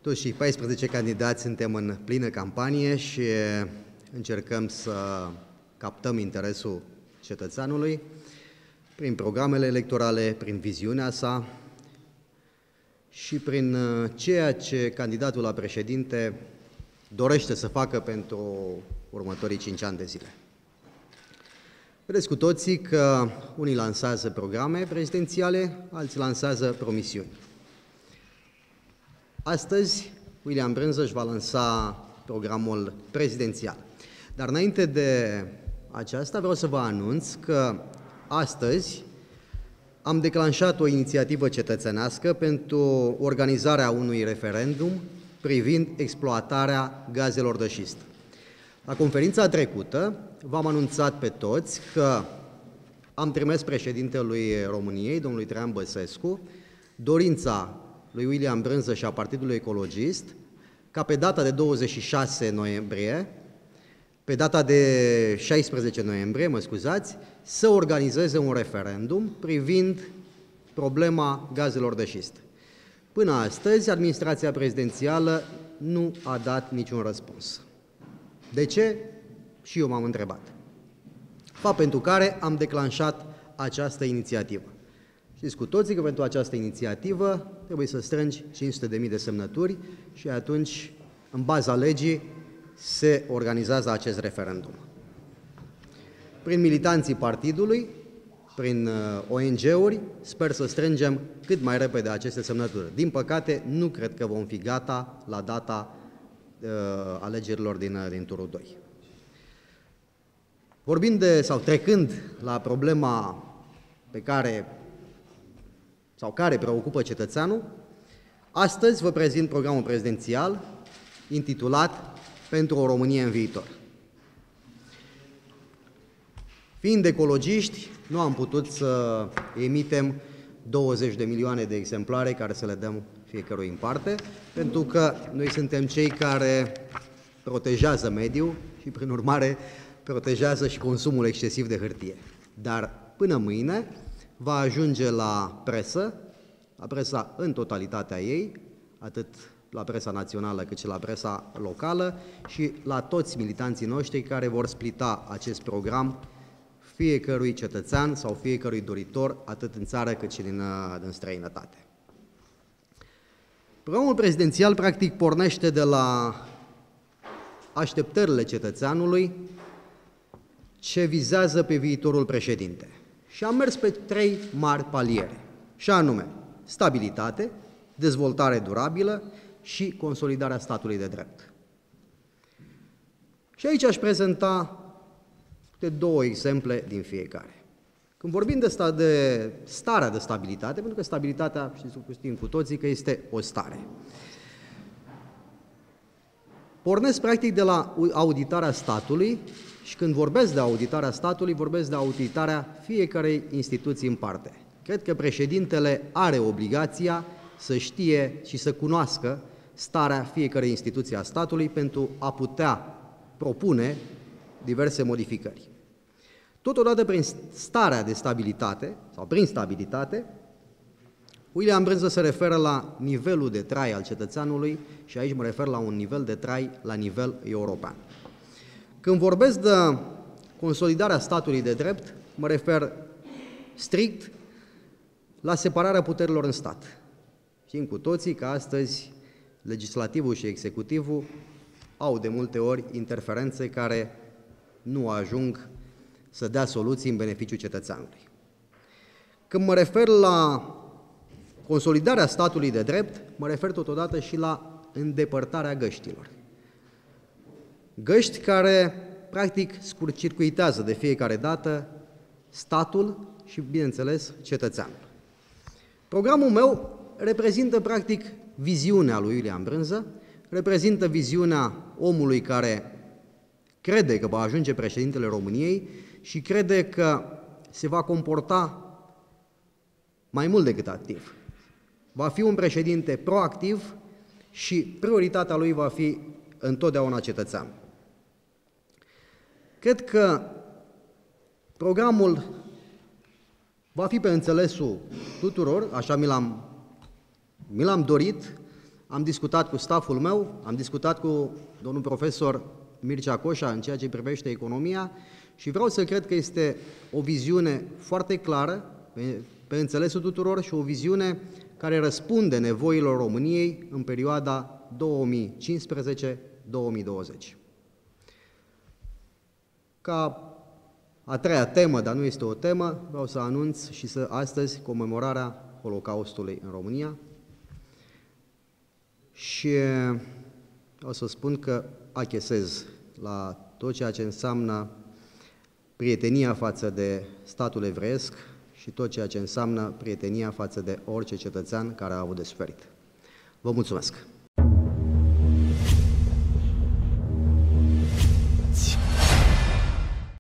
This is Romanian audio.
Toți cei 14 candidați suntem în plină campanie și încercăm să captăm interesul cetățeanului prin programele electorale, prin viziunea sa și prin ceea ce candidatul la președinte dorește să facă pentru următorii 5 ani de zile. Vedeți cu toții că unii lansează programe prezidențiale, alții lansează promisiuni. Astăzi, William Brânză își va lansa programul prezidențial. Dar înainte de aceasta, vreau să vă anunț că astăzi am declanșat o inițiativă cetățenească pentru organizarea unui referendum privind exploatarea gazelor de șist. La conferința trecută v-am anunțat pe toți că am trimis președintelui României, domnului Traian Băsescu, dorința lui William Brânză și a Partidului Ecologist ca pe data de 26 noiembrie, pe data de 16 noiembrie, să organizeze un referendum privind problema gazelor de șist. Până astăzi, administrația prezidențială nu a dat niciun răspuns. De ce? Și eu m-am întrebat. Fapt pentru care am declanșat această inițiativă. Știți cu toții că pentru această inițiativă trebuie să strângi 500.000 de semnături și atunci, în baza legii, se organizează acest referendum. Prin militanții partidului, prin ONG-uri, sper să strângem cât mai repede aceste semnături. Din păcate, nu cred că vom fi gata la data alegerilor din turul 2. Trecând la problema care preocupă cetățeanul, astăzi vă prezint programul prezidențial intitulat Pentru o Românie în viitor. Fiind ecologiști, nu am putut să emitem 20 de milioane de exemplare care să le dăm fiecărui în parte, pentru că noi suntem cei care protejează mediul și, prin urmare, protejează și consumul excesiv de hârtie. Dar până mâine va ajunge la presa în totalitatea ei, atât la presa națională cât și la presa locală și la toți militanții noștri care vor splita acest program fiecărui cetățean sau fiecărui doritor, atât în țară cât și din străinătate. Programul prezidențial, practic, pornește de la așteptările cetățeanului ce vizează pe viitorul președinte. Și am mers pe 3 mari paliere, și anume stabilitate, dezvoltare durabilă și consolidarea statului de drept. Și aici aș prezenta de 2 exemple din fiecare. Când vorbim de starea de stabilitate, pentru că stabilitatea, știm cu toții că este o stare. Pornesc practic de la auditarea statului și când vorbesc de auditarea statului, vorbesc de auditarea fiecarei instituții în parte. Cred că președintele are obligația să știe și să cunoască starea fiecărei instituții a statului pentru a putea propune diverse modificări. Totodată, prin starea de stabilitate, sau prin stabilitate, William Brânză se referă la nivelul de trai al cetățeanului și aici mă refer la un nivel de trai la nivel european. Când vorbesc de consolidarea statului de drept, mă refer strict la separarea puterilor în stat. Știm cu toții că astăzi legislativul și executivul au de multe ori interferențe care nu ajung să dea soluții în beneficiul cetățeanului. Când mă refer la consolidarea statului de drept, mă refer totodată și la îndepărtarea găștilor. Găști care, practic, scurt-circuitează de fiecare dată statul și, bineînțeles, cetățeanul. Programul meu reprezintă, practic, viziunea lui William Brânză, reprezintă viziunea omului care crede că va ajunge președintele României și crede că se va comporta mai mult decât activ. Va fi un președinte proactiv și prioritatea lui va fi întotdeauna cetățean. Cred că programul va fi pe înțelesul tuturor, așa mi l-am dorit, am discutat cu stafful meu, am discutat cu domnul profesor Mircea Coșa în ceea ce privește economia și vreau să cred că este o viziune foarte clară, pe înțelesul tuturor și o viziune care răspunde nevoilor României în perioada 2015-2020. Ca a treia temă, dar nu este o temă, vreau să anunț și astăzi comemorarea Holocaustului în România și o să spun că achesez la tot ceea ce înseamnă prietenia față de statul evreiesc și tot ceea ce înseamnă prietenia față de orice cetățean care a avut de suferit. Vă mulțumesc!